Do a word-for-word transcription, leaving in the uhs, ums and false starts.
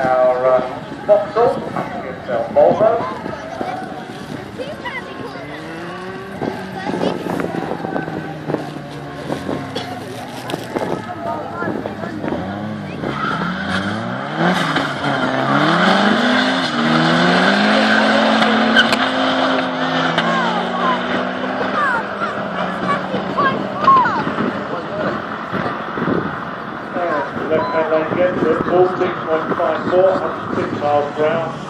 our uh, Vauxhall, it's our Volvo. Left-hand lane gets it, fourteen point five four, one hundred six miles per hour.